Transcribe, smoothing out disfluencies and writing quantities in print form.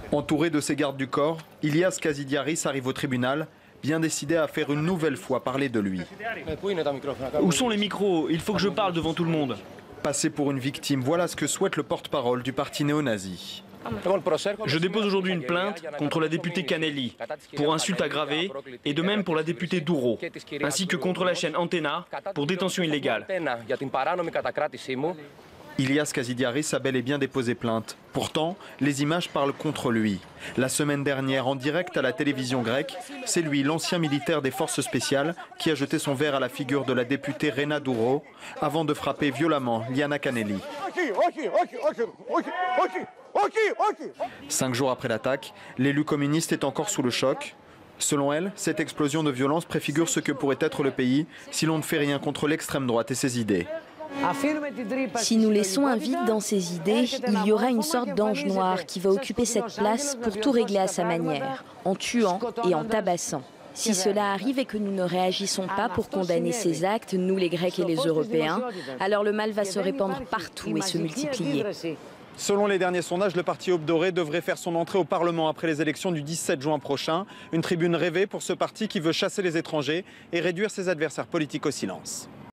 Entouré de ses gardes du corps, Ilias Kasidiaris arrive au tribunal, bien décidé à faire une nouvelle fois parler de lui. Où sont les micros? Il faut que je parle devant tout le monde. Passer pour une victime, voilà ce que souhaite le porte-parole du parti néo-nazi. Je dépose aujourd'hui une plainte contre la députée Canelli pour insulte aggravée et de même pour la députée Douro, ainsi que contre la chaîne Antena pour détention illégale. Ilias Kasidiaris a bel et bien déposé plainte. Pourtant, les images parlent contre lui. La semaine dernière, en direct à la télévision grecque, c'est lui, l'ancien militaire des forces spéciales, qui a jeté son verre à la figure de la députée Rena Douro avant de frapper violemment Liana Canelli. 5 jours après l'attaque, l'élu communiste est encore sous le choc. Selon elle, cette explosion de violence préfigure ce que pourrait être le pays si l'on ne fait rien contre l'extrême droite et ses idées. Si nous laissons un vide dans ces idées, il y aura une sorte d'ange noir qui va occuper cette place pour tout régler à sa manière, en tuant et en tabassant. Si cela arrive et que nous ne réagissons pas pour condamner ces actes, nous les Grecs et les Européens, alors le mal va se répandre partout et se multiplier. Selon les derniers sondages, le parti Aube Dorée devrait faire son entrée au Parlement après les élections du 17 juin prochain. Une tribune rêvée pour ce parti qui veut chasser les étrangers et réduire ses adversaires politiques au silence.